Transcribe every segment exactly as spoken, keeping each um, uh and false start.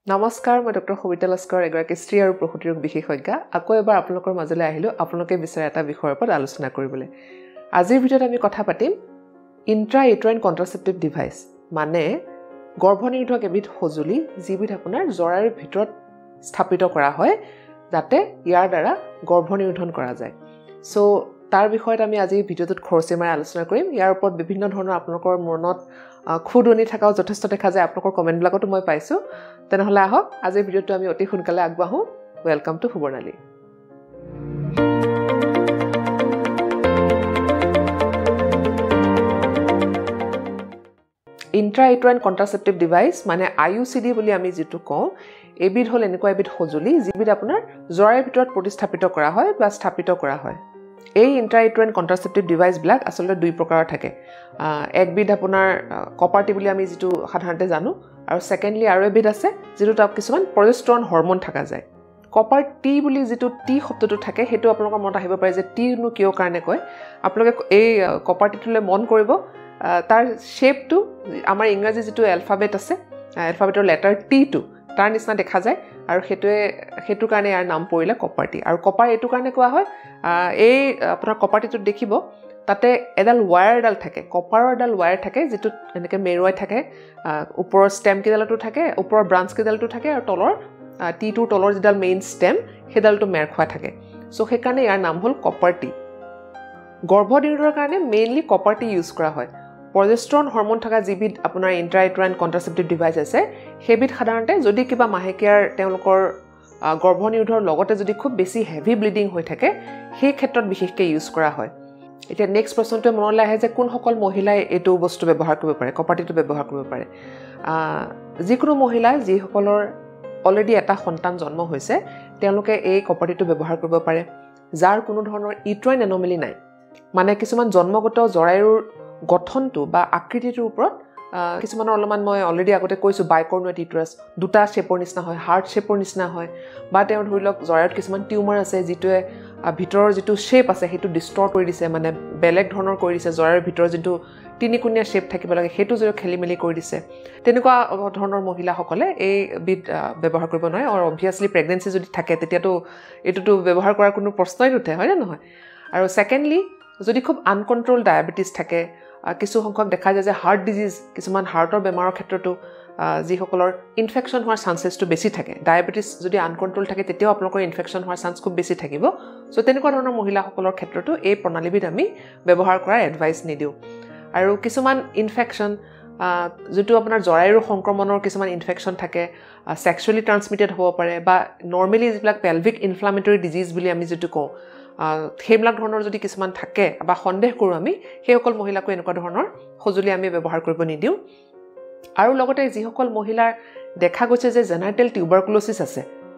নমস্কাৰ মই ডক্টৰ সবিতা লাস্কাৰ এগৰাকী স্ত্ৰী আৰু প্ৰসূতি ৰোগ বিশেষজ্ঞ আকৌ এবাৰ আপোনালোকৰ মাজলৈ আহিলো আপোনালোকে বিচাৰা এটা বিষয়ৰ ওপৰত আলোচনা কৰিবলৈ আজিৰ ভিডিঅ'ত আমি কথা পাতিম ইন্ট্ৰা ইউটেৰাইন কন্ট্ৰাসেপ্টিভ ডিভাইস মানে গৰ্ভনিৰোধক এবিধ সঁজুলি যিবিধ আপোনাৰ জৰায়ুৰ ভিতৰত স্থাপিত কৰা হয় যাতে ইয়াৰ দ্বাৰা গৰ্ভনিৰোধন কৰা যায় সো তাৰ বিষয়ত আমি আজি ভিডিঅ'টোত খৰচি মাৰি আলোচনা কৰিম ইয়াৰ ওপৰত বিভিন্ন ধৰণৰ আপোনালোকৰ মনত খুদনি থাকাও যথেষ্ট দেখা যায় আপোনালোকৰ কমেন্ট বিলাকতো মই পাইছো তেনেহলে আহক আজি ভিডিঅ'টো আমি অতি সোনকালে আগবাঢ়ো welcome to Subarnali intra uterine contraceptive device মানে I U C D বুলি আমি যেটো কওঁ এবিধ হল এনেকুৱা এবিধ সঁজুলি যিবিধ আপোনাৰ জৰায়ুৰ ভিতৰত প্ৰতিস্থাপিত কৰা হয় বা স্থাপিত কৰা হয় এই ইন্ট্ৰা ইউটেৰাইন কন্ট্ৰাসেপ্টিভ ডিভাইস বিলাক আসলে দুই প্ৰকাৰৰ থাকে একবিধ আপোনাৰ কপাৰটি বুলি আমি যেটো সাধাৰণতে জানো আৰু সেকেন্ডলি আৰু এবিধ আছে যেটো তাক কিছুমান প্ৰজেষ্টৰন হৰমন থাকা যায় কপাৰ টি বুলি যেটো টি শব্দটো থাকে হেতু আপোনালোকৰ মনত আহিব পাৰে যে টি নু কিয় কাৰণে কয় আপোনালোকে এই কপাৰটিটোলে মন কৰিব তাৰ শেপটো আমাৰ ইংৰাজী যেটো এলফাবেট আছে এলফাবেটৰ লেটাৰ টি টু তাৰ নিচিনা দেখা যায় আৰু হেতুৱে হেতু কাৰণে ইয়াৰ নাম পৰিলে কপাৰটি আৰু কপাৰ এটু কাৰণে কোৱা হয় এই আপোনাৰ কপাৰটিটো দেখিব তাতে এডাল ওয়্যাৰ ডাল থাকে কপাৰৰ ডাল ওয়্যাৰ থাকে যেটো এনেকে মেৰুৱাই থাকে ওপৰৰ ষ্টেম কিডালটো থাকে ওপৰৰ ব্ৰাঞ্চ কিডালটো থাকে আৰু তলৰ টি টুৰ তলৰ যেডাল মেইন ষ্টেম হেডালটো মেৰ খোৱা থাকে সো হেকাৰণে ইয়াৰ নাম হ'ল কপাৰটি গৰ্ভনিৰোধৰ কাৰণে মেইনলি কপাৰটি ইউজ কৰা হয় প্ৰজেষ্টৰন হৰমন থকা যিবিধ আপোনাৰ ইন্ট্ৰা ইউটেৰাইন কন্ট্ৰাসেপ্টিভ ডিভাইস আছে হেবিধ সাধাৰণতে যদি কিবা মাহেকিয়াৰ তেওঁলোকৰ গৰ্ভনিৰোধৰ লগতে যদি খুব বেছি হেভি ব্লিডিং হৈ থাকে সেই ক্ষেত্ৰত বিশেষকৈ ইউজ কৰা হয় এতিয়া নেক্সট প্ৰশ্নটো মনলৈ আহে যে কোন সকল মহিলাই এটো বস্তু ব্যৱহাৰ কৰিব পাৰে কপাৰটিটো ব্যৱহাৰ কৰিব পাৰে যিকোনো মহিলা যি সকলৰ অলৰেডি এটা সন্তান জন্ম হৈছে তেওঁলোকে এই কপাৰটিটো ব্যৱহাৰ কৰিব পাৰে যাৰ কোনো ধৰণৰ ইউটেৰাইন এনমেলি নাই মানে কিছুমান জন্মগত জৰায়ুৰ গঠনটো বা আকৃতিটোৰ ওপৰত কিছুমানৰ অলপমান মই অলৰেডি আগতে কৈছো বাইকৰ্নুৱেট ইউটেৰাছ দুটা শেপৰ নিচিনা হয় হাৰ্ট শেপৰ নিচিনা হয় বা তেওঁ ধৰি লওক জৰায়ুত কিছুমান টিউমাৰ আছে যিটোৱে ভিতৰৰ যেটো শেপ আছে হেতু ডিষ্টৰ্ট কৰি দিছে মানে বেলেগ ধৰণৰ কৰি দিছে জৰায়ুৰ ভিতৰৰ যেটো তিনিকুণীয়া শেপ থাকিব লাগে হেতু যদি খেলিমেলি কৰি দিছে তেনেকুৱা ধৰণৰ মহিলাসকলে এই বিধ ব্যৱহাৰ কৰিব নোৱাৰে আৰু অবভিয়াসলি প্ৰেগনেন্সি যদি থাকে তেতিয়াতো এটোটো ব্যৱহাৰ কৰাৰ কোনো প্ৰশ্নই নুঠে হয় না নহয় আৰু সেকেন্ডলি যদি খুব আনকন্ট্ৰল ডায়াবেটিস থাকে কিছু সংখ্যক দেখা যায় যে হাৰ্ট ডিজিজ কিছুমান হাৰ্টৰ বেমাৰৰ ক্ষেত্ৰতো যি সকলৰ ইনফেকশন হোৱাৰ চান্সেছটো বেছি থাকে ডায়াবেটিস যদি আনকন্ট্ৰল থাকে তেতিয়াও আপোনালোকৰ ইনফেকশন হোৱাৰ চান্স খুব বেছি থাকিব সো তেনেকুৱা ধৰণৰ মহিলাসকলৰ ক্ষেত্ৰতো এই প্ৰণালীবিধ আমি ব্যৱহাৰ কৰাৰ এডভাইস নিদিও আৰু কিছুমান ইনফেকশন যেটো আপোনাৰ জৰায়ুৰ সংক্ৰমণৰ কিছুমান ইনফেকশন থাকে সেক্সুৱেলি ট্ৰান্সমিটেড হ'ব পাৰে বা নৰমালি যিবিলাক পেলভিক ইনফ্লামেটৰি ডিজিজ বুলি আমি যেটো কওঁ হেমলাক ধৰণৰ যদি কিছুমান থাকে বা সন্দেহ কৰো আমি সেই সকল মহিলাকো এনেকুৱা ধৰণৰ সজুলি আমি ব্যৱহাৰ কৰিব নিদিও আৰু লগতে যি সকল মহিলাৰ দেখা গৈছে যে জেনাইটেল টিউবাৰকুলোসিছ আছে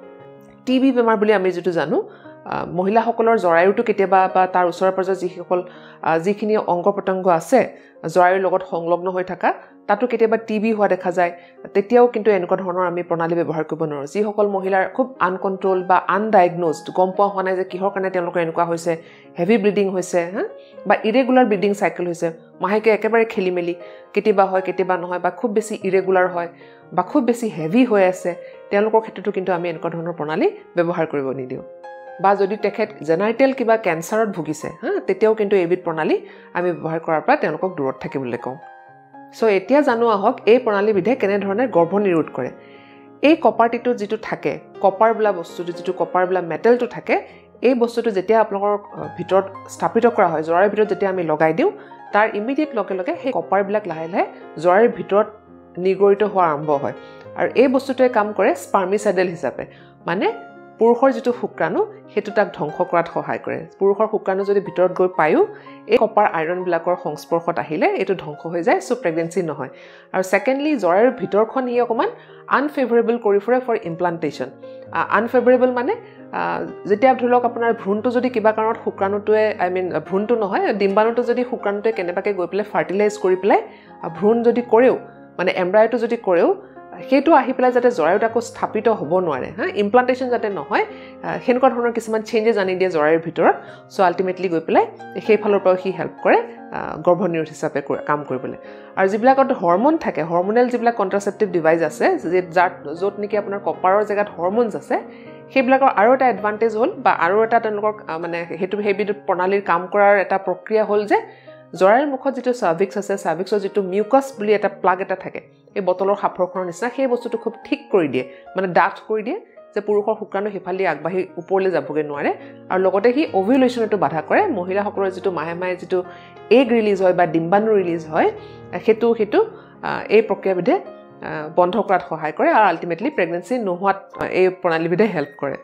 টিবি বেমাৰ বুলি আমি যেটো জানো মহিলাসকলৰ জৰায়ুটো কেতিয়াবা বা তাৰ ওচৰৰ পাজৰ যি সকল যিখিনি অংগ প্ৰত্যংগ আছে জৰায়ুৰ লগত সংলগ্ন হৈ থকা তাতো কেতিয়াবা টিবি হোৱা দেখা যায় তেতিয়াও কিন্তু এনেকুৱা ধৰণৰ আমি প্ৰণালী ব্যৱহাৰ কৰিব নোৱাৰো যি সকল মহিলাৰ খুব আনকন্ট্ৰল বা আনডায়াগনোজড গম পোৱা হোৱা নাই যে কিহৰ কাৰণে তেওঁলোকৰ এনেকুৱা হৈছে হেভি ব্লিডিং হৈছে হা বা ইৰেগুলাৰ ব্লিডিং সাইকেল হৈছে মাহেকে একেবাৰে খেলিমেলি কেতিয়াবা হয় কেতিয়াবা নহয় বা খুব বেছি ইৰেগুলাৰ হয় বা খুব বেছি হেভি হৈ আছে তেওঁলোকৰ ক্ষেত্ৰতো কিন্তু আমি এনেকুৱা ধৰণৰ প্ৰণালী ব্যৱহাৰ কৰিব নিদিও বা যদি তেখেত জেনাইটেল কিবা ক্যান্সাৰত ভুগিছে হা তেতিয়াও কিন্তু এবিধ প্ৰণালী আমি ব্যৱহাৰ কৰাৰ পৰা তেওঁলোকক দূৰত থাকিবলৈ কওঁ সো এতিয়া জানো আহক এই প্ৰণালীবিধে কেনে ধৰণে গৰ্ভনিৰোধ কৰে এই কপাৰটিটো যেটো থাকে কপাৰ বলা বস্তুটো যেটো কপাৰ বলা মেটেলটো থাকে এই বস্তুটো যেতিয়া আপোনালোকৰ ভিতৰত স্থাপিত কৰা হয় জৰায়ুৰ ভিতৰত যেতিয়া আমি লগাই দিও তাৰ ইমিডিয়েট লগে লগে সেই কপাৰ বিলাক লাহে লাহে জৰায়ুৰ ভিতৰত নিগৰিত হোৱা আৰম্ভ হয় আৰু এই বস্তুটোৱে কাম কৰে স্পাৰ্মিসাইডেল হিচাপে মানে পুৰুষৰ যেটো শুক্ৰাণু হেতু তাক ধ্বংস কৰাত সহায় কৰে পুৰুষৰ শুক্ৰাণু যদি ভিতৰত গৈ পায়ো এই কপাৰ আইৰন বিলাকৰ সংস্পৰ্শত আহিলে এটো ধ্বংস হৈ যায় সো প্ৰেগনেন্সি নহয় আৰু সেকেন্ডলি জৰায়ুৰ ভিতৰখন হি অকমান আনফেভৰেবল কৰি ফুৰে ফৰ ইমপ্লান্টেশন আনফেভৰেবল মানে যেতিয়া ধৰক আপোনাৰ ভ্ৰূণটো যদি কিবা কাৰণত শুক্ৰাণুটোৱে আই মিন ভ্ৰূণটো নহয় ডিম্বাণুটো যদি শুক্ৰাণুটোৱে কেনেবাকে গৈ পেলাই ফাৰ্টিলাইজ কৰি পেলাই ভ্ৰূণ যদি কৰেও মানে এমব্ৰায়টো যদি কৰেও সেইটো আহি পেলাই যাতে জৰায়ুত আকৌ স্থাপিত হ'ব নোৱাৰে হা ইমপ্লান্টেশন যাতে নহয় হেনকুৱা ধৰণৰ কিছুমান চেঞ্জেছ আনি দিয়ে জৰায়ুৰ ভিতৰত সো আল্টিমেটলি গৈ পেলাই সেই ফালৰ পৰা হি হেল্প কৰে গৰ্ভনিৰোধ হিচাপে কাম কৰিবলৈ আৰু যিবিলাকত হৰমন থাকে হৰমোনেল যিবিলাক কন্ট্ৰাসেপ্টিভ ডিভাইস আছে যে যাত য'ত নেকি আপোনাৰ কপাৰৰ জেগাত হৰমনছ আছে সেইবিলাকৰ আৰু এটা এডভান্টেজ হ'ল বা আৰু এটা তেওঁলোকৰ মানে হেতু হেবিট প্ৰণালীৰ কাম কৰাৰ এটা প্ৰক্ৰিয়া হ'ল যে জৰায়ুৰ মুখত যেটো সাৰ্ভিক্স আছে সাৰ্ভিক্সৰ যেটো মিউকাস বুলি এটা প্লাগ এটা থাকে এই বটলৰ খাফৰখনৰ নিচিনা সেই বস্তুটো খুব ঠিক কৰি দিয়ে মানে ডাঠ কৰি দিয়ে যে পুৰুষৰ শুক্ৰাণু হেফালি আগবাঢ়ি ওপৰলৈ যাবগে নোৱাৰে আৰু লগতে হি ওভুলেশনটো বাধা কৰে মহিলাসকলৰ যেটো মাহে মাহে যেটো এগ ৰিলিজ হয় বা ডিম্বাণু ৰিলিজ হয় হেতু হেতু এই প্ৰক্ৰিয়াবিধে বন্ধ কৰাত সহায় কৰে আৰু আল্টিমেটলি প্ৰেগনেন্সি নোহোৱাত এই প্ৰণালীবিধে হেল্প কৰে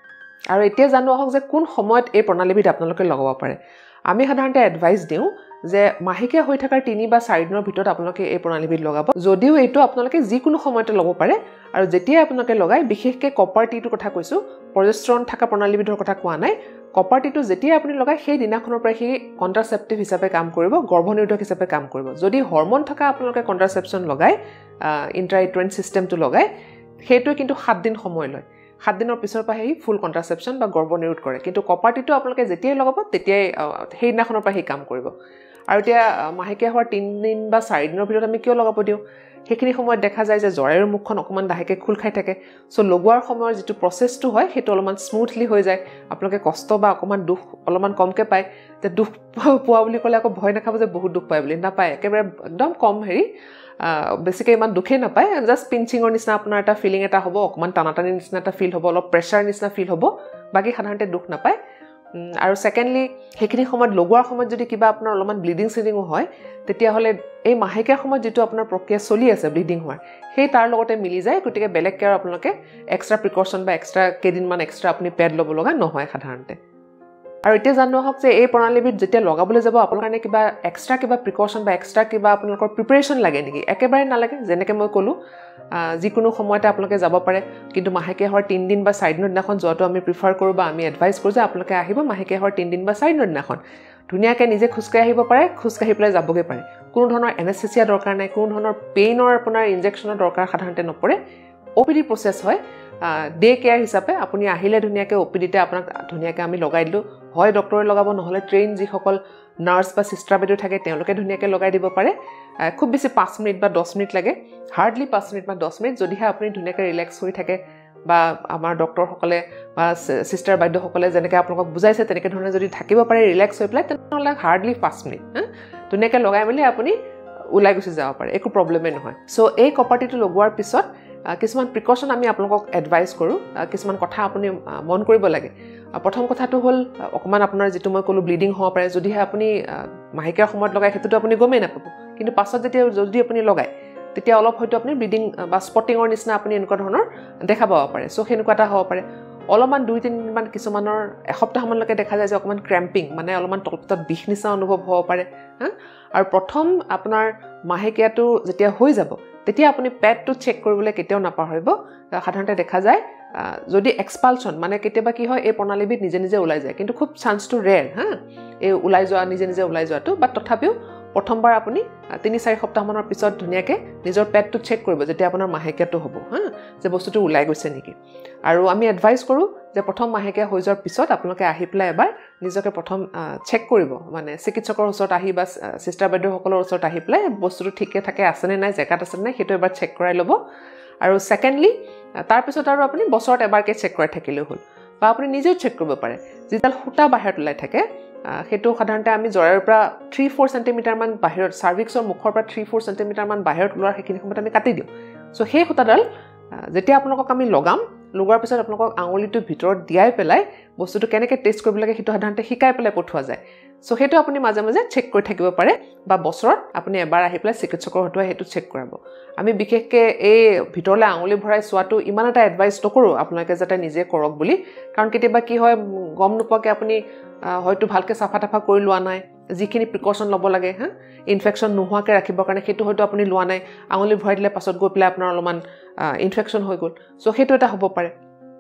আৰু এতিয়া জানো আহক যে কোন সময়ত এই প্ৰণালীবিধ আপোনালোকে লগাব পাৰে আমি সাধাৰণতে এডভাইস দিওঁ যে মাহেকীয়া হৈ থকাৰ তিনি বা চাৰি দিনৰ ভিতৰত আপোনালোকে এই প্ৰণালীবিধ লগাব যদিও এইটো আপোনালোকে যিকোনো সময়তে লগাব পাৰে আৰু যেতিয়া আপোনালোকে লগাই বিশেষকৈ কপাৰ টিটোৰ কথা কৈছো প্ৰজেষ্টৰন থকা প্ৰণালীবিধৰ কথা কোৱা নাই কপাৰ টিটো যেতিয়া আপুনি লগাই সেই দিনাখনৰ পৰা সেই কন্ট্ৰাসেপ্টিভ হিচাপে কাম কৰিব গৰ্ভনিৰোধক হিচাপে কাম কৰিব যদি হৰমন থকা আপোনালোকে কন্ট্ৰাসেপচন লগাই ইন্ট্ৰাইট্ৰেন সিস্টেমটো লগাই সেইটো কিন্তু সাত দিন সময় লয় সাত দিনৰ পিছৰ পৰা হেই ফুল কন্ট্ৰাসেপচন বা গৰ্ভনিৰোধ কৰে কিন্তু কপাৰ টিটো আপোনালোকে যেতিয়াই লগাব তেতিয়াই সেই দিনাখনৰ পৰা হেই কাম কৰিব আৰু এতিয়া মাহেকীয়া হোৱাৰ তিন দিন বা চাৰি দিনৰ ভিতৰত আমি কিয় লগাব দিওঁ হেখিনি সময়ত দেখা যায় যে জৰায়ুৰ মুখখন অকমান দাহেকে খুল খাই থাকে সো লগোৱাৰ সময়ৰ যেটো প্ৰসেসটো হয় হেটো অলমান স্মুথলি হৈ যায় আপোনালোকে কষ্ট বা অকমান দুখ অলমান কমকে পায় তে দুখ পোৱা বুলি ক'লে আকৌ ভয় নাখাব যে বহুত দুখ পায় বুলি নাপায় একেবাৰে একদম কম হেৰি বেছিকৈ ইমান দুখে নাপায় জাস্ট পিঞ্চিঙৰ নিচিনা আপোনাৰ এটা ফিলিং এটা হ'ব অকমান টানাটানি নিচিনা এটা ফিল হ'ব অলপ প্ৰেছাৰ নিচিনা ফিল হ'ব বাকি সাধাৰণতে দুখ নাপায় আৰু সেকেন্ডলি হেখিনি সময়ত লগোৱাৰ সময়ত যদি কিবা আপোনাৰ অলমান ব্লিডিং সিডিংও হয় তেতিয়া হলে এই মাহেকীয়া সময়ত যেটো আপোনাৰ প্ৰক্ৰিয়া চলি আছে ব্লিডিং হোৱাৰ সেই তাৰ লগতে মিলি যায় গতিকে বেলেগ কেয়াৰ আপোনালোকে এক্সট্ৰা প্ৰিকচন বা এক্সট্ৰা কেদিনমান এক্সট্ৰা আপুনি পেড ল'ব লগা নহয় সাধাৰণতে আৰু এতিয়া জানো হওক যে এই প্ৰণালীবিধ যেতিয়া লগাবলৈ যাব আপোনাৰ কাৰণে কিবা এক্সট্ৰা কিবা প্ৰিকচন বা এক্সট্ৰা কিবা আপোনালোকৰ প্ৰিপাৰেচন লাগে নেকি একেবাৰে নালাগে যেনেকৈ মই ক'লো যিকোনো সময়তে আপোনালোকে যাব পাৰে কিন্তু মাহেকীয়া হোৱাৰ তিন দিন বা চাৰি দিনৰ দিনাখন যোৱাটো আমি প্ৰিফাৰ কৰোঁ বা আমি এডভাইস কৰোঁ যে আপোনালোকে আহিব মাহেকীয়া হোৱাৰ তিন দিন বা চাৰি দিনৰ দিনাখন ধুনীয়াকৈ নিজে খোজকাঢ়ি আহিব পাৰে খোজকাঢ়ি পেলাই যাবগৈ পাৰে কোনো ধৰণৰ এনেস্থেচিয়া দৰকাৰ নাই কোনো ধৰণৰ পেইনৰ আপোনাৰ ইনজেকশ্যনৰ দৰকাৰ সাধাৰণতে নপৰে অপিডি প্ৰচেছ হয় ডে কেয়াৰ হিচাপে আপুনি আহিলে ধুনীয়াকৈ অপিডিতে আপোনাক ধুনীয়াকৈ আমি লগাই দিলোঁ হয় ডক্টৰে লগাব নহ'লে ট্ৰেইন যিসকল নাৰ্ছ বা চিষ্টাৰ বাইদেউ থাকে তেওঁলোকে ধুনীয়াকৈ লগাই দিব পাৰে খুব বেছি পাঁচ মিনিট বা দহ মিনিট লাগে হাৰ্ডলি পাঁচ মিনিট বা দহ মিনিট যদিহে আপুনি ধুনীয়াকৈ ৰিলেক্স হৈ থাকে বা আমাৰ ডক্টৰসকলে বা চিষ্টাৰ বাইদেউসকলে যেনেকৈ আপোনালোকক বুজাইছে তেনেকৈ ধৰণে যদি থাকিব পাৰে ৰিলেক্স হৈ পেলাই তেনেহ'লে হাৰ্ডলি পাঁচ মিনিট ধুনীয়াকৈ লগাই মেলি আপুনি ওলাই গুচি যাব পাৰে একো প্ৰব্লেমেই নহয় চ' এই কপাৰটিটো লগোৱাৰ পিছত কিছুমান প্ৰিকচন আমি আপোনালোকক এডভাইস কৰোঁ কিছুমান কথা আপুনি মন কৰিব লাগে প্ৰথম কথাটো হ'ল অকমান আপোনাৰ যেটো মই ক'লো ব্লিডিং হ'ব পাৰে যদিহে আপুনি মাহেকীয়াৰ সময়ত লগাই হেতুটো আপুনি গমেই নাপাব কিন্তু পাছত যেতিয়া যদি আপুনি লগাই তেতিয়া অলপ হয়তো আপুনি ব্লিডিং বা স্পটিঙৰ নিচিনা আপুনি এনেকুৱা ধৰণৰ দেখা পাব পাৰে চ' হেনেকুৱা এটা হ'ব পাৰে অলপমান দুই তিন দিনমান কিছুমানৰ এসপ্তাহমানলৈকে দেখা যায় যে অকমান ক্ৰেম্পিং মানে অলপমান তলপেটত বিষ নিচিনা অনুভৱ হ'ব পাৰে হা আৰু প্ৰথম আপোনাৰ মাহেকীয়াটো যেতিয়া হৈ যাব তেতিয়া আপুনি পেডটো চেক কৰিবলৈ কেতিয়াও নাপাহৰিব সাধাৰণতে দেখা যায় যদি এক্সপালচন মানে কেতিয়াবা কি হয় এই প্ৰণালীবিধ নিজে নিজে ওলাই যায় কিন্তু খুব চান্সটো ৰেয়াৰ হা এই ওলাই যোৱা নিজে নিজে ওলাই যোৱাটো বাট তথাপিও প্ৰথমবাৰ আপুনি তিনি চাৰি সপ্তাহমানৰ পিছত ধুনীয়াকৈ নিজৰ পেডটো চেক কৰিব যেতিয়া আপোনাৰ মাহেকীয়াটো হ'ব হা যে বস্তুটো ওলাই গৈছে নেকি আৰু আমি এডভাইস কৰোঁ যে প্ৰথম মাহেকীয়া হৈ যোৱাৰ পিছত আপোনালোকে আহি পেলাই এবাৰ নিজকে প্ৰথম চেক কৰিব মানে চিকিৎসকৰ ওচৰত আহি বা চিষ্টাৰ বাইদেউসকলৰ ওচৰত আহি পেলাই বস্তুটো ঠিকে থাকে আছেনে নাই জেগাত আছেনে নাই সেইটো এবাৰ চেক কৰাই ল'ব আৰু সেকেন্ডলি তাৰপিছত আৰু আপুনি বছৰত এবাৰকৈ চেক কৰাই থাকিলেও হ'ল বা আপুনি নিজেও চেক কৰিব পাৰে যিডাল সূতা বাহিৰত ওলাই থাকে হেতু সাধাৰণতে আমি জৰায়ুৰ পৰা থ্ৰী ফ'ৰ সেন্টিমিটাৰ মান বাহিৰত সাৰ্ভিক্সৰ মুখৰ পৰা থ্ৰী ফ'ৰ সেন্টিমিটাৰ মান বাহিৰত ওলোৱাৰ হেখিনি সময়ত আমি কাটি দিওঁ সো সেই সূতাডাল যেতিয়া আপোনালোকক আমি লগাম লগোৱাৰ পিছত আপোনালোকক আঙুলিটো ভিতৰত দিয়াই পেলাই বস্তুটো কেনেকৈ টেষ্ট কৰিব লাগে হেতু সাধাৰণতে শিকাই পেলাই পঠোৱা যায় সো হেতু আপুনি মাজে মাজে চেক কৰি থাকিব পাৰে বা বছৰত আপুনি এবাৰ আহি পেলাই চিকিৎসকৰ হতুৱাই হেতু চেক কৰাব আমি বিশেষকৈ এই ভিতৰলৈ আঙুলি ভৰাই চোৱাটো ইমান এটা এডভাইস নকৰোঁ আপোনালোকে যাতে নিজে কৰক বুলি কাৰণ কেতিয়াবা কি হয় গম নোপোৱাকৈ আপুনি হয়তো ভালকৈ চাফা টাফা কৰি লোৱা নাই যিখিনি প্ৰিকচন ল'ব লাগে হা ইনফেকশ্যন নোহোৱাকৈ ৰাখিবৰ কাৰণে সেইটো হয়তো আপুনি লোৱা নাই আঙুলি ভৰাই দিলে পাছত গৈ পেলাই আপোনাৰ অলপমান ইনফেকশ্যন হৈ গ'ল চ' সেইটো এটা হ'ব পাৰে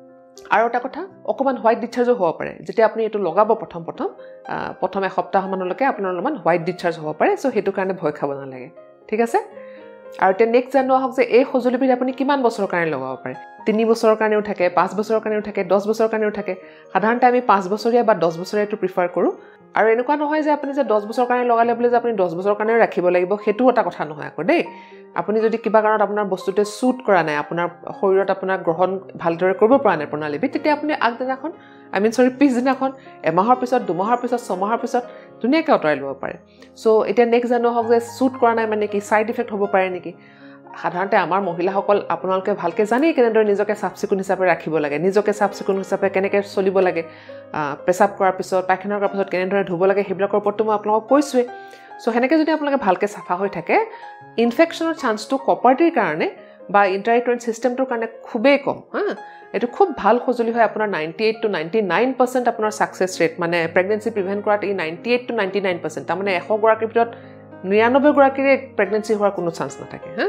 আৰু এটা কথা অকমান হোৱাইট ডিচাৰ্জো হ'ব পাৰে যেতিয়া আপুনি এইটো লগাব প্ৰথম প্ৰথম প্ৰথম এসপ্তাহমানলৈকে আপোনাৰ অলপমান হোৱাইট ডিচাৰ্জ হ'ব পাৰে চ' সেইটো কাৰণে ভয় খাব নালাগে ঠিক আছে আৰু এতিয়া নেক্সট জানো আহক যে এই সঁজুলিবিধ আপুনি কিমান বছৰৰ কাৰণে লগাব পাৰে তিনি বছৰৰ কাৰণেও থাকে পাঁচ বছৰৰ কাৰণেও থাকে দহ বছৰৰ কাৰণেও থাকে সাধাৰণতে আমি পাঁচ বছৰীয়া বা দহ বছৰীয়াটো প্ৰিফাৰ কৰোঁ আৰু এনেকুৱা নহয় যে আপুনি যে দহ বছৰৰ কাৰণে লগালে বুলি যে আপুনি দহ বছৰৰ কাৰণেও ৰাখিব লাগিব সেইটো এটা কথা নহয় আকৌ দেই আপুনি যদি কিবা কাৰণত আপোনাৰ বস্তুটোৱে সুট কৰা নাই আপোনাৰ শৰীৰত আপোনাৰ গ্ৰহণ ভালদৰে কৰিব পৰা নাই প্ৰণালীবিধ তেতিয়া আপুনি আগদিনাখন আই মিন সৰি পিছদিনাখন এমাহৰ পিছত দুমাহৰ পিছত ছমাহৰ পিছত ধুনীয়াকৈ আঁতৰাই ল'ব পাৰে চ' এতিয়া নেক্সট জানো হওক যে সুট কৰা নাই মানে কি ছাইড ইফেক্ট হ'ব পাৰে নেকি সাধাৰণতে আমাৰ মহিলাসকল আপোনালোকে ভালকৈ জানেই কেনেদৰে নিজকে চাফ চিকুণ হিচাপে ৰাখিব লাগে নিজকে চাফ চিকুণ হিচাপে কেনেকৈ চলিব লাগে পেচাব কৰাৰ পিছত পায়খানা কৰাৰ পিছত কেনেদৰে ধুব লাগে সেইবিলাকৰ ওপৰতো মই আপোনালোকক কৈছোঁৱেই চ' সেনেকৈ যদি আপোনালোকে ভালকৈ চাফা হৈ থাকে ইনফেকশ্যনৰ চান্সটো কপাৰটিৰ কাৰণে বা ইণ্টাৰইটৰেণ্ট ছিষ্টেমটোৰ কাৰণে খুবেই কম হা এইটো খুব ভাল সঁজুলি হয় আপোনাৰ ninety eight to ninety nine percent আপোনাৰ ছাকচেছ ৰেট মানে প্ৰেগনেঞ্চি প্ৰিভেণ্ট কৰাত এই ninety eight to ninety nine percent তাৰমানে এশ গৰাকীৰ ভিতৰত নিৰান্নব্বৈ গৰাকীৰে প্ৰেগনেঞ্চি হোৱাৰ কোনো চান্স নাথাকে হা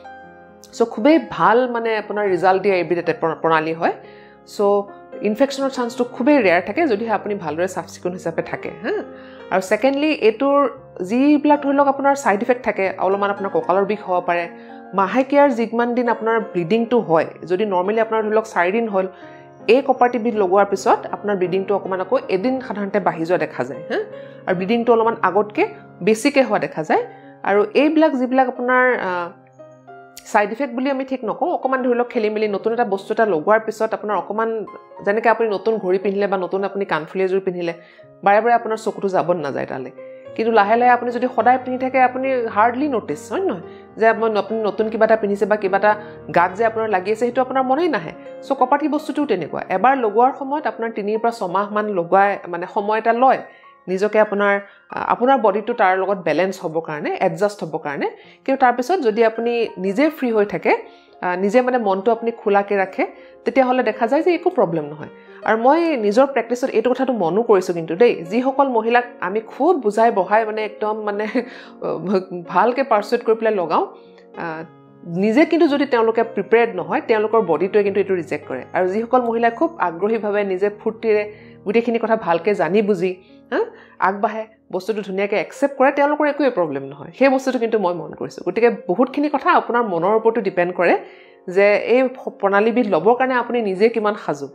চ' খুবেই ভাল মানে আপোনাৰ ৰিজাল্ট দিয়া এবিধ এটা প্ৰণালী হয় চ' ইনফেকশ্যনৰ চান্সটো খুবেই ৰেয়াৰ থাকে যদিহে আপুনি ভালদৰে চাফ চিকুণ হিচাপে থাকে হা আৰু ছেকেণ্ডলি এইটোৰ যিবিলাক ধৰি লওক আপোনাৰ ছাইড ইফেক্ট থাকে অলপমান আপোনাৰ কঁকালৰ বিষ হ'ব পাৰে মাহেকীয়াৰ যিমান দিন আপোনাৰ ব্লিডিংটো হয় যদি নৰ্মেলি আপোনাৰ ধৰি লওক চাৰিদিন হ'ল এই কপাৰটিবিধ লগোৱাৰ পিছত আপোনাৰ ব্লিডিংটো অকণমান আকৌ এদিন সাধাৰণতে বাঢ়ি যোৱা দেখা যায় হা আৰু ব্লিডিংটো অলপমান আগতকৈ বেছিকৈ হোৱা দেখা যায় আৰু এইবিলাক যিবিলাক আপোনাৰ ছাইড ইফেক্ট বুলি আমি ঠিক নকওঁ অকণমান ধৰি লওক খেলি মেলি নতুন এটা বস্তু এটা লগোৱাৰ পিছত আপোনাৰ অকণমান যেনেকৈ আপুনি নতুন ঘড়ী পিন্ধিলে বা নতুন আপুনি কাণফুলি এযোৰ পিন্ধিলে বাৰে বাৰে আপোনাৰ চকুটো যাব নাযায় তালৈ কিন্তু লাহে লাহে আপুনি যদি সদায় পিন্ধি থাকে আপুনি হাৰ্ডলি নটিচ হয় নহয় যে আপুনি নতুন কিবা এটা পিন্ধিছে বা কিবা এটা গাত যে আপোনাৰ লাগি আছে সেইটো আপোনাৰ মনেই নাহে চ' কপাৰটি বস্তুটোও তেনেকুৱা এবাৰ লগোৱাৰ সময়ত আপোনাৰ তিনিৰ পৰা ছমাহমান লগাই মানে সময় এটা লয় নিজকে আপোনাৰ আপোনাৰ বডিটো তাৰ লগত বেলেঞ্চ হ'বৰ কাৰণে এডজাষ্ট হ'বৰ কাৰণে কিন্তু তাৰপিছত যদি আপুনি নিজে ফ্ৰী হৈ থাকে নিজে মানে মনটো আপুনি খোলাকৈ ৰাখে তেতিয়াহ'লে দেখা যায় যে একো প্ৰব্লেম নহয় আৰু মই নিজৰ প্ৰেক্টিছত এইটো কথাটো মনো কৰিছোঁ কিন্তু দেই যিসকল মহিলাক আমি খুব বুজাই বঢ়াই মানে একদম মানে ভালকৈ পাৰ্চুৱেট কৰি পেলাই লগাওঁ নিজে কিন্তু যদি তেওঁলোকে প্ৰিপেয়াৰ্ড নহয় তেওঁলোকৰ বডিটোৱে কিন্তু এইটো ৰিজেক্ট কৰে আৰু যিসকল মহিলাই খুব আগ্ৰহীভাৱে নিজে ফূৰ্তিৰে গোটেইখিনি কথা ভালকৈ জানি বুজি হা আগবাঢ়ে বস্তুটো ধুনীয়াকৈ একচেপ্ট কৰে তেওঁলোকৰ একোৱে প্ৰব্লেম নহয় সেই বস্তুটো কিন্তু মই মন কৰিছোঁ গতিকে বহুতখিনি কথা আপোনাৰ মনৰ ওপৰতো ডিপেণ্ড কৰে যে এই প্ৰণালীবিধ ল'বৰ কাৰণে আপুনি নিজে কিমান সাজু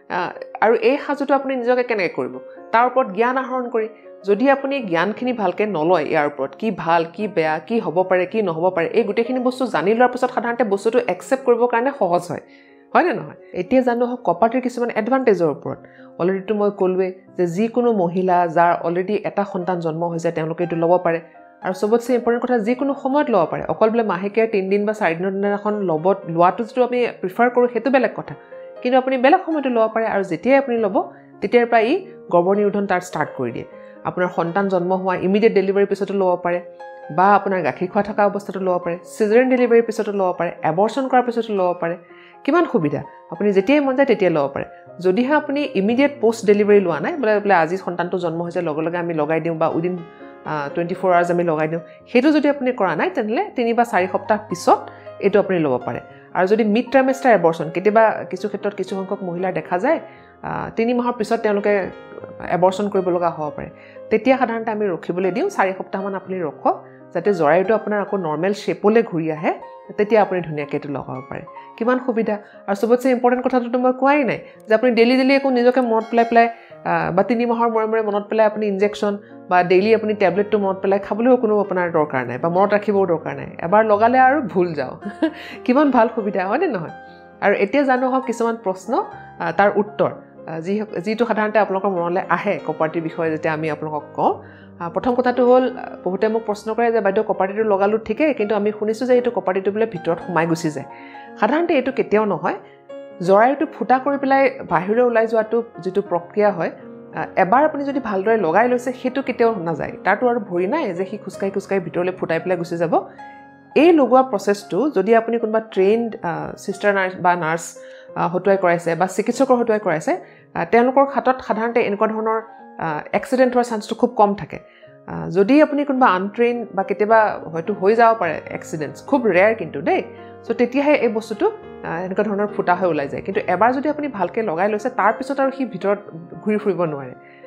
আৰু এই সাজুটো আপুনি নিজকে কেনেকৈ কৰিব তাৰ ওপৰত জ্ঞান আহৰণ কৰি যদি আপুনি জ্ঞানখিনি ভালকৈ নলয় ইয়াৰ ওপৰত কি ভাল কি বেয়া কি হ'ব পাৰে কি নহ'ব পাৰে এই গোটেইখিনি বস্তু জানি লোৱাৰ পিছত সাধাৰণতে বস্তুটো একচেপ্ট কৰিবৰ কাৰণে সহজ হয় হয়নে নহয় এতিয়া জানো হওক কপাৰটিৰ কিছুমান এডভান্টেজৰ ওপৰত অলৰেডিটো মই ক'লোৱেই যে যিকোনো মহিলা যাৰ অলৰেডি এটা সন্তান জন্ম হৈছে তেওঁলোকে এইটো ল'ব পাৰে আৰু চবতছে ইম্পৰ্টেণ্ট কথা যিকোনো সময়ত ল'ব পাৰে অকল বোলে মাহেকীয়াৰ তিনিদিন বা চাৰিদিনৰ দিনাখন ল'ব লোৱাটো যিটো আমি প্ৰিফাৰ কৰোঁ সেইটো বেলেগ কথা কিন্তু আপুনি বেলেগ সময়তো ল'ব পাৰে আৰু যেতিয়াই আপুনি ল'ব তেতিয়াৰ পৰা ই গৰ্ভনিৰোধন তাৰ ষ্টাৰ্ট কৰি দিয়ে আপোনাৰ সন্তান জন্ম হোৱা ইমিডিয়েট ডেলিভাৰীৰ পিছতো ল'ব পাৰে বা আপোনাৰ গাখীৰ খোৱা থকা অৱস্থাতো ল'ব পাৰে চিজাৰিয়ান ডেলিভাৰীৰ পিছতো ল'ব পাৰে এবৰ্চন কৰাৰ পিছতো ল'ব পাৰে কিমান সুবিধা আপুনি যেতিয়াই মন যায় তেতিয়াই ল'ব পাৰে যদিহে আপুনি ইমিডিয়েট পোষ্ট ডেলিভাৰী লোৱা নাই বোলে বোলে আজি সন্তানটো জন্ম হৈছে লগে লগে আমি লগাই দিওঁ বা উইদিন টুৱেণ্টি ফ'ৰ আৱাৰ্ছ আমি লগাই দিওঁ সেইটো যদি আপুনি কৰা নাই তেনেহ'লে তিনি বা চাৰি সপ্তাহ পিছত এইটো আপুনি ল'ব পাৰে আৰু যদি মিড ট্ৰাইমেষ্টাৰ এবৰ্চন কেতিয়াবা কিছু ক্ষেত্ৰত কিছু সংখ্যক মহিলাৰ দেখা যায় তিনি মাহৰ পিছত তেওঁলোকে এবৰ্চন কৰিব লগা হ'ব পাৰে তেতিয়া সাধাৰণতে আমি ৰখিবলৈ দিওঁ চাৰি সপ্তাহমান আপুনি ৰখক যাতে জৰায়ুটো আপোনাৰ আকৌ নৰ্মেল শ্বেপলৈ ঘূৰি আহে তেতিয়া আপুনি ধুনীয়াকৈ এইটো লগাব পাৰে কিমান সুবিধা আৰু চবতছে ইম্পৰ্টেণ্ট কথাটোতো মই কোৱাই নাই যে আপুনি ডেইলি ডেইলি একো নিজকে মনত পেলাই পেলাই বা তিনি মাহৰ মূৰে মূৰে মনত পেলাই আপুনি ইনজেকশ্যন বা ডেইলি আপুনি টেবলেটটো মনত পেলাই খাবলৈও কোনো আপোনাৰ দৰকাৰ নাই বা মনত ৰাখিবও দৰকাৰ নাই এবাৰ লগালে আৰু ভুল যাওঁ কিমান ভাল সুবিধা হয়নে নহয় আৰু এতিয়া জানো হওক কিছুমান প্ৰশ্ন তাৰ উত্তৰ যি যিটো সাধাৰণতে আপোনালোকৰ মনলৈ আহে কপাৰটিৰ বিষয়ে যেতিয়া আমি আপোনালোকক কওঁ প্ৰথম কথাটো হ'ল বহুতে মোক প্ৰশ্ন কৰে যে বাইদেউ কপাৰটিটো লগালোঁ ঠিকেই কিন্তু আমি শুনিছোঁ যে এইটো কপাৰটিটো বোলে ভিতৰত সোমাই গুচি যায় সাধাৰণতে এইটো কেতিয়াও নহয় জৰায়ুটো ফুটা কৰি পেলাই বাহিৰলৈ ওলাই যোৱাটো যিটো প্ৰক্ৰিয়া হয় এবাৰ আপুনি যদি ভালদৰে লগাই লৈছে সেইটো কেতিয়াও নাযায় তাৰতো আৰু ভৰি নাই যে সি খোজকাঢ়ি খোজকাঢ়ি ভিতৰলৈ ফুটাই পেলাই গুচি যাব এই লগোৱা প্ৰচেছটো যদি আপুনি কোনোবা ট্ৰেইনড চিষ্টাৰ নাৰ্ছ বা নাৰ্ছ হতুৱাই কৰাইছে বা চিকিৎসকৰ হতুৱাই কৰাইছে তেওঁলোকৰ হাতত সাধাৰণতে এনেকুৱা ধৰণৰ এক্সিডেণ্ট হোৱাৰ চান্সটো খুব কম থাকে যদি আপুনি কোনোবা আনট্ৰেইন বা কেতিয়াবা হয়তো হৈ যাব পাৰে এক্সিডেণ্টছ খুব ৰেয়াৰ কিন্তু দেই চ' তেতিয়াহে এই বস্তুটো এনেকুৱা ধৰণৰ ফুটা হৈ ওলাই যায় কিন্তু এবাৰ যদি আপুনি ভালকৈ লগাই লৈছে তাৰপিছত আৰু সি ভিতৰত ঘূৰি ফুৰিব নোৱাৰে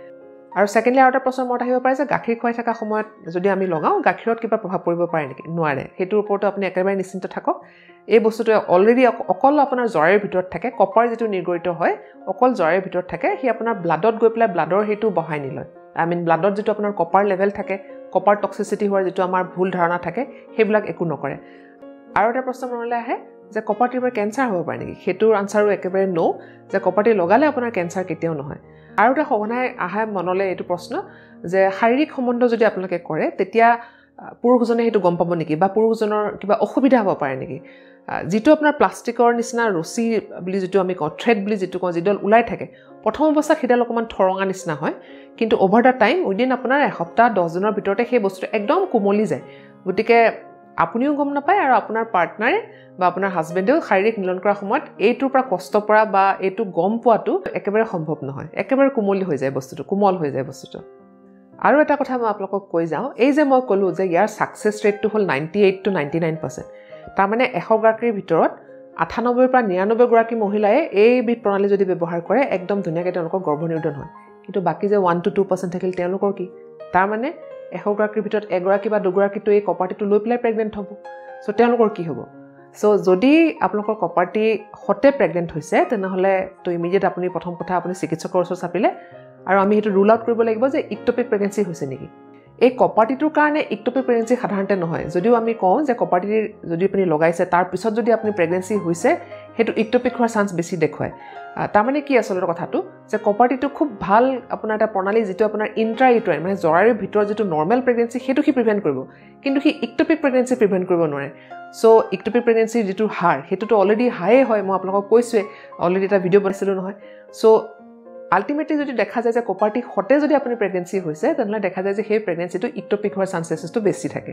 আৰু সেকেন্ডলি আৰু এটা প্ৰশ্ন মত আহিব পাৰে যে গাখীৰ খুৱাই থকা সময়ত যদি আমি লগাও গাখীৰত কিবা প্ৰভাৱ পৰিব পাৰে নেকি নোৱাৰে হেতুৰ ওপৰতো আপুনি একেবাৰে নিশ্চিন্ত থাকক এই বস্তুটো অলৰেডি অকল আপোনাৰ জৰাৰ ভিতৰত থাকে কপাৰ যেটো নিৰ্গৰিত হয় অকল জৰাৰ ভিতৰত থাকে হি আপোনাৰ ব্লাডত গৈ পেলাই ব্লাডৰ হেতু বহাই নিলয় আই মিন ব্লাডত যেটো আপোনাৰ কপাৰ লেভেল থাকে কপাৰ টক্সিসিটি হোৱাৰ যেটো আমাৰ ভুল ধাৰণা থাকে হেবিলাক একো নকৰে আৰু এটা প্ৰশ্ন মনলৈ আহে যে কপাৰটিৰ পৰা কেন্সাৰ হ'ব পাৰে নেকি হেতুৰ আনসাৰো একেবাৰে নো যে কপাৰটি লগালে আপোনাৰ কেন্সাৰ কেতিয়াও নহয় আৰু এটা সঘনাই আহে মনলৈ এইটো প্ৰশ্ন যে শাৰীৰিক সম্বন্ধ যদি আপোনালোকে কৰে তেতিয়া পুৰুষজনে হেতু গম পাব নেকি বা পুৰুষজনৰ কিবা অসুবিধা হ'ব পাৰে নেকি যেটো আপোনাৰ প্লাষ্টিকৰ নিচিনা ৰছী বুলি যেটো আমি কওঁ থ্ৰেড বুলি যেটো কওঁ যেডল উলাই থাকে প্ৰথম অৱস্থাত হিডাল অকমান থৰঙা নিচিনা হয় কিন্তু ওভাৰ দা টাইম উইদিন আপোনাৰ এসপ্তাহ দহ দিনৰ ভিতৰতে সেই বস্তু একদম কোমলি যায় গতিকে আপুনিও গম নাপায় আৰু আপোনাৰ পাৰ্টনাৰে বা আপোনাৰ হাজবেণ্ডেও শাৰীৰিক মিলন কৰাৰ সময়ত এইটোৰ পৰা কষ্ট পৰা বা এইটো গম পোৱাটো একেবাৰে সম্ভৱ নহয় একেবাৰে কোমলি হৈ যায় বস্তুটো কোমল হৈ যায় বস্তুটো আৰু এটা কথা মই আপোনালোকক কৈ যাওঁ এই যে মই ক'লো যে ইয়াৰ সাকসেস ৰেটটো হ'ল ninety-eight to ninety-nine percent তাৰ মানে এশ গৰাকীৰ ভিতৰত আঠানব্বৈ পৰা নিৰানব্বৈ গৰাকী মহিলাই এই বিধ প্ৰণালী যদি ব্যৱহাৰ কৰে একদম ধুনীয়াকৈ তেওঁলোকৰ গৰ্ভনিৰোধন হয় কিন্তু বাকি যে one to two percent থাকিল তেওঁলোকৰ কি তাৰ মানে এশ গৰাকীৰ ভিতৰত এগৰাকী বা দুগৰাকীটো এই কপাৰটিটো লৈ পেলাই প্ৰেগনেন্ট হ'ব সো তেওঁলোকৰ কি হ'ব সো যদি আপোনালোকৰ কপাৰটি হতে প্ৰেগনেন্ট হৈছে তেনেহলে তো ইমিডিয়েট আপুনি প্ৰথম কথা আপুনি চিকিৎসকৰ ওচৰত চাপিলে আৰু আমি হেতু ৰুল আউট কৰিব লাগিব যে ইক্টোপিক প্ৰেগনেন্সি হৈছে নেকি এই কপাৰটিটোৰ কাৰণে ইক্টোপিক প্ৰেগনেন্সি সাধাৰণতে নহয় যদিও আমি কওঁ যে কপাৰটিৰ যদি আপুনি লগাইছে তাৰ পিছত যদি আপুনি প্ৰেগনেন্সি হৈছে হেতু ইক্টোপিক হোৱাৰ চান্স বেছি দেখুৱায় তাৰ মানে কি আসলে কথাটো যে কপাৰটিটো খুব ভাল আপোনাৰ এটা প্ৰণালী যেটো আপোনাৰ ইন্ট্ৰা ইউটেৰাইন মানে জৰাৰ ভিতৰত যেটো নৰমাল প্ৰেগনেন্সি হেতু কি প্ৰিভেন্ট কৰিব কিন্তু কি ইক্টোপিক প্ৰেগনেন্সি প্ৰিভেন্ট কৰিব নোৱাৰে সো ইক্টোপিক প্ৰেগনেন্সি যেটো হাৰ হেতুটো অলৰেডি হাই হয় মই আপোনালোকক কৈছোৱে অলৰেডি এটা ভিডিও বনাইছিলো নহয় সো আলটিমেটলি যদি দেখা যায় যে কপাৰটি হতে যদি আপুনি প্ৰেগনেন্সি হৈছে তেনেহলে দেখা যায় যে সেই প্ৰেগনেন্সিটো ইক্টোপিক হোৱাৰ চান্সেসটো বেছি থাকে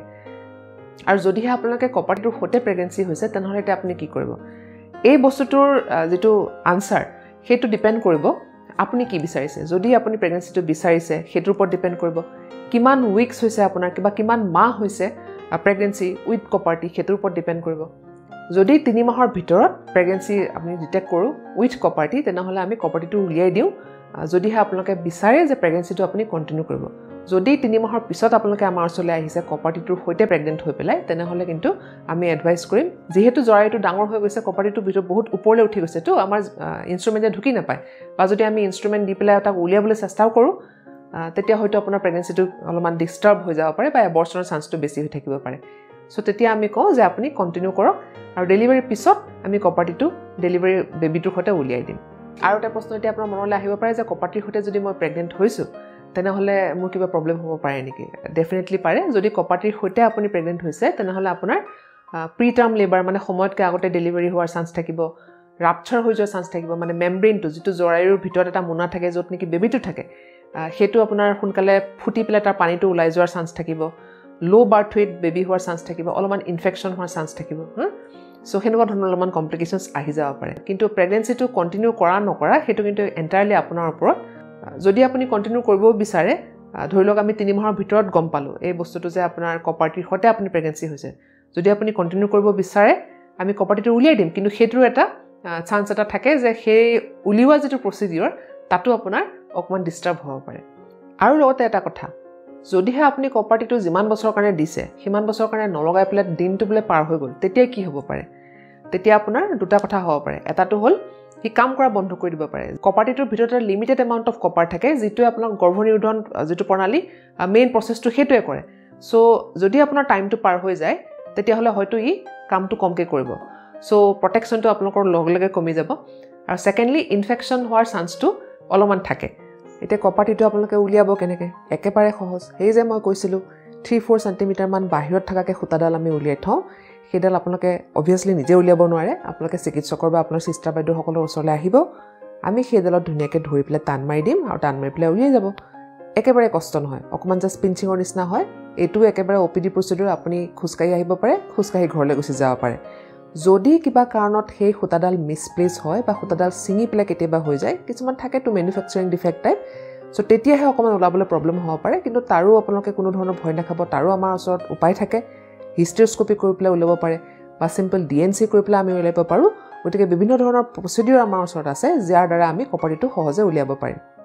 আৰু যদিহে আপোনালোকে কপাৰটিৰ হতে প্ৰেগনেন্সি হৈছে তেনেহলে এটা আপুনি কি কৰিব এই বস্তুটোৰ যেটো আনসাৰ হেতু ডিপেন্ড কৰিব আপুনি কি বিচাৰিছে যদি আপুনি প্ৰেগনেন্সিটো বিচাৰিছে হেতুৰ ওপৰত ডিপেন্ড কৰিব কিমান উইকস হৈছে আপোনাৰ কিবা কিমান মাহ হৈছে প্ৰেগনেন্সি উইথ কপাৰটি হেতুৰ ওপৰত ডিপেন্ড কৰিব যদি তিনি মাহৰ ভিতৰত প্ৰেগনেন্সি আপুনি ডিটেক্ট কৰো উইথ কপাৰটি তেনেহলে আমি কপাৰটিটো উলিয়াই দিও যদিহে আপোনালোকে বিচাৰে যে প্ৰেগনেন্সিটো আপুনি কন্টিনিউ কৰিব যদি তিনি মাহৰ পিছত আপোনালোকে আমাৰ ওচৰলৈ আহিছে কপাৰটিটোৰ হৈতে প্ৰেগনেন্ট হৈ পেলাই তেনেহলে কিন্তু আমি এডভাইস কৰিম যেহেতু জৰাইটো ডাঙৰ হৈ গৈছে কপাৰটিটো ভিতৰত বহুত ওপৰলৈ উঠি গৈছে তো আমাৰ ইনস্ট্ৰুমেন্টে ঢুকি নাপায় বা যদি আমি ইনস্ট্ৰুমেন্ট দি পেলাই এটা উলিয়াবলৈ চেষ্টাও কৰো তেতিয়া হয়তো আপোনাৰ প্ৰেগনেন্সিটো অলপমান ডিস্টার্ব হৈ যাব পাৰে বা এবৰ্চনৰ চান্সটো বেছি হৈ থাকিব পাৰে সো তেতিয়া আমি কওঁ যে আপুনি কন্টিনিউ কৰক আৰু ডেলিভাৰীৰ পিছত আমি কপাৰটিটো ডেলিভাৰী বেবিটোৰ হতে উলিয়াই দিম আৰু এটা প্ৰশ্ন এতিয়া আপোনাৰ মনলৈ আহিব পাৰে যে কপাৰটিৰ হতে যদি মই প্ৰেগনেন্ট হৈছো তেনেহলে মোৰ কিবা প্ৰবলেম হ'ব পাৰে নেকি ডেফিনেটলি পাৰে যদি কপাৰটিৰ হতে আপুনি প্ৰেগনেন্ট হৈছে তেনেহলে আপোনাৰ প্ৰি টাৰ্ম লেবাৰ মানে সময়তকৈ আগতে ডেলিভাৰী হোৱাৰ চান্স থাকিব ৰাপচাৰ হৈ যোৱাৰ চান্স থাকিব মানে মেমব্ৰেইনটো যেটো জৰায়ুৰ ভিতৰত এটা মোনা থাকে য'ত নেকি বেবিটো থাকে হেতু আপোনাৰ সোনকালে ফুটি পেলাই তাৰ পানীটো ওলাই যোৱাৰ চান্স থাকিব লো বাৰ্থ ওয়েট বেবি হোৱাৰ চান্স থাকিব অলপমান ইনফেকশন হোৱাৰ চান্স থাকিব হা সো হেনেকুৱা ধৰণৰ অলপমান কমপ্লিকেশনছ আহি যাব পাৰে কিন্তু প্ৰেগনেন্সিটো কন্টিনিউ কৰা নকৰা হেতু কিন্তু এন্টায়াৰলি আপোনাৰ ওপৰত যদি আপুনি কন্টিনিউ কৰিব বিচাৰে ধৰি লওক আমি তিনি মাহৰ ভিতৰত গম পালো এই বস্তুটো যে আপোনাৰ কপাৰটিৰ হতে আপুনি প্ৰেগনেন্সি হৈছে যদি আপুনি কন্টিনিউ কৰিব বিচাৰে আমি কপাৰটিটো উলিয়াই দিম কিন্তু হেতুৰ এটা চান্স এটা থাকে যে সেই উলিওৱা যেটো প্ৰসিডিউৰ তাতো আপোনাৰ অকমান ডিস্টার্ব হ'ব পাৰে আৰু লগতে এটা কথা যদিহে আপুনি কপাৰটিটো যিমান বছৰৰ কাৰণে দিছে সিমান বছৰৰ কাৰণে নলগাই পেলাই দিনটো বলে পাৰ হৈ গ'ল তেতিয়া কি হ'ব পাৰে তেতিয়া আপোনাৰ দুটা কথা হ'ব পাৰে এটাটো হ'ল হি কাম কৰা বন্ধ কৰি দিব পাৰে কপাৰটিটোৰ ভিতৰত এটা লিমিটেড এমাউন্ট অফ কপাৰ থাকে যেটো আপোনাক গৰ্ভনিৰোধন যেটো প্ৰণালী মেইন প্ৰসেসটো হেতুৱে কৰে সো যদি আপোনাৰ টাইমটো পাৰ হৈ যায় তেতিয়া হলে হয়তো ই কামটো কমকে কৰিব সো প্ৰটেকশনটো আপোনালোকৰ লগ লগে কমি যাব আৰু সেকেন্ডলি ইনফেকশন হোৱাৰ চান্সটো অলপমান থাকে এতিয়া কপাৰটিটো আপোনালোকে উলিয়াব কেনেকে একেবাৰে সহজ এই যে মই কৈছিলো three four সেন্টিমিটাৰ মান বাহিৰত থাকাকে খুটাডাল আমি উলিয়াই থওঁ হেডাল আপোনালোকে অবিয়াসলি নিজে উলিয়াব নোৱাৰে আপোনালোকে চিকিৎসকৰ বা আপোনাৰ সিস্টাৰ বাইদেউ সকলৰ ওচৰলৈ আহিব আমি হেডালত ধুনীয়াকৈ ধৰি পেলাই টান মাৰি দিম আৰু টান মাৰি পেলাই উলিয়াই যাব একেবাৰে কষ্ট নহয় অকমান জাস্ট পিঞ্চিঙৰ নিচিনা হয় এটো একেবাৰে ওপিডি প্ৰসিডিউৰ আপুনি খুসকাই আহিব পাৰে খুসকাই ঘৰলৈ গুচি যাব পাৰে যদি কিবা কাৰণত সেই খুটাডাল মিসপ্লেস হয় বা খুটাডাল সিঙি পেলাই কেতিয়াবা হৈ যায় কিছুমান থাকে to manufacturing defect type so তেতিয়াহে অকমান ওলাবলৈ প্ৰবলেম হ'ব পাৰে কিন্তু তাৰো আপোনালোকে কোনো ধৰণৰ ভয় নাখাব তাৰো আমাৰ ওচৰত উপায় থাকে হিস্টেৰোস্কোপি কৰি পেলাই উলাব পাৰে বা সিম্পল ডিএনসি কৰি পেলাই আমি উলাব পাৰো গতিকে বিভিন্ন ধৰণৰ প্ৰসিডিউৰ আমাৰ ওচৰত আছে যাৰ দ্বাৰা আমি কপাৰটিটো সহজে উলিয়াব পাৰিম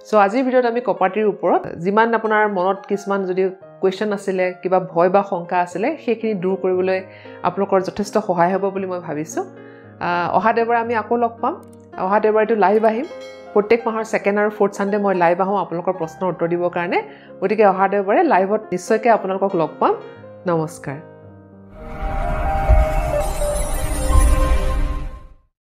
সো আজিৰ ভিডিঅ'ত আমি কপাৰটিৰ ওপৰত যিমান আপোনাৰ মনত কিছুমান যদি কোৱেশ্চন আছিলে কিবা ভয় বা শংকা আছিলে সেইখিনি দূৰ কৰিবলৈ আপোনালোকৰ যথেষ্ট সহায় হ'ব বুলি মই ভাবিছোঁ অহা দেওবাৰে আমি আকৌ লগ পাম অহা দেওবাৰেটো লাইভ আহিম প্ৰত্যেক মাহৰ সেকেন্ড আৰু ফৰ্থ সানডে মই লাইভ আহোঁ আপোনালোকৰ প্ৰশ্নৰ উত্তৰ দিবৰ কাৰণে গতিকে অহা দেওবাৰে লাইভত নিশ্চয়কৈ আপোনালোকক লগ পাম নমস্কাৰ